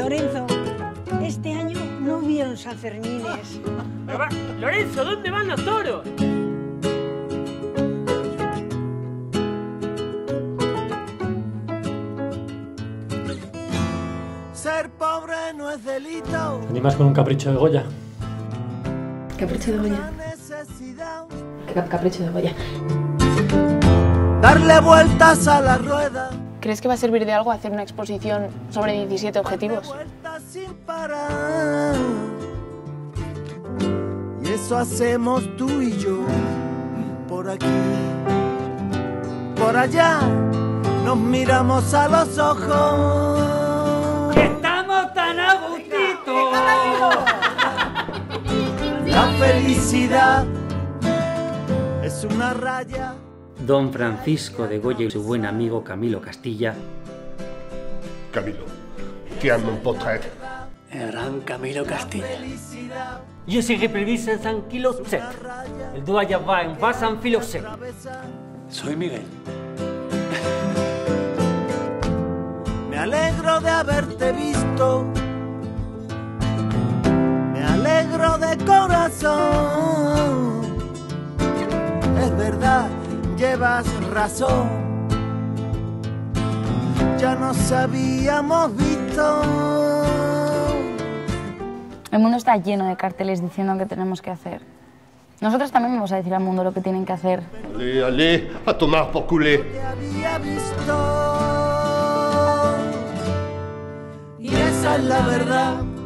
Lorenzo, este año no hubieron Sanfermines. Lorenzo, ¿dónde van los toros? Ser pobre no es delito. ¿Te animas con un capricho de Goya? ¿Capricho de Goya? ¿Qué capricho de Goya? Darle vueltas a la rueda. ¿Crees que va a servir de algo hacer una exposición sobre 17 objetivos? Vueltas sin parar. Y eso hacemos tú y yo. Por aquí, por allá, nos miramos a los ojos. ¡Estamos tan a gustito! La felicidad es una raya. Don Francisco de Goya y su buen amigo Camilo Castilla. Camilo, qui a mon portrait. El gran Camilo Castilla. Je serai prévise en San Kilosec. El doya va en va San Filosec. Soy Miguel. Me alegro de haberte visto. Me alegro de corazón. Es verdad, llevas razón. Ya nos habíamos visto. El mundo está lleno de carteles diciendo qué tenemos que hacer. Nosotros también vamos a decir al mundo lo que tienen que hacer. Allez, allez, a tomar por culé. Te había visto. Y esa es la verdad.